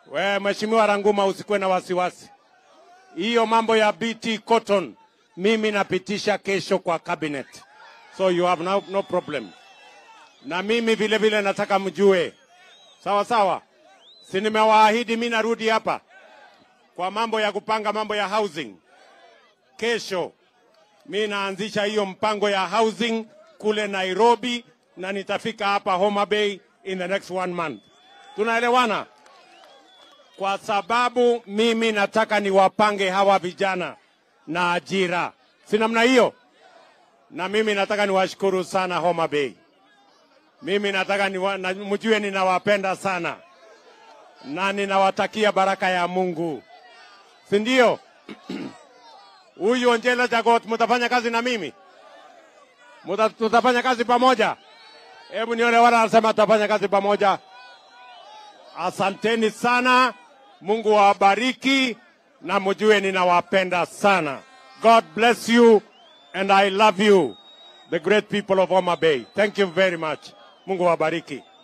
We Mheshimiwa Ranguma, usikuwe na wasiwasi. Hiyo mambo ya BT Cotton mimi napitisha kesho kwa cabinet. So you have no problem. Na mimi vile vile nataka mjue. Sawa sawa. Si nimewaahidi mimi narudi hapa kwa mambo ya kupanga mambo ya housing. Kesho mimi naanzisha hiyo mpango ya housing kule Nairobi na nitafika hapa Homabay in the next 1 month. Tunaelewana? Kwa sababu mimi nataka niwapange hawa vijana na ajira. Si namna hiyo? Na mimi nataka niwashukuru sana Homabay. Mimi nataka mjue ninawapenda sana. Na ninawatakia baraka ya Mungu. Si ndio? Huyu Angela Jagot, mtafanya kazi na mimi? Tutafanya kazi pamoja? Hebu nione wala anasema tutafanya kazi pamoja. Asanteni sana. Mungu awabariki na mjue ninawapenda sana. God bless you and I love you, the great people of Homabay. Thank you very much. Mungu awabariki.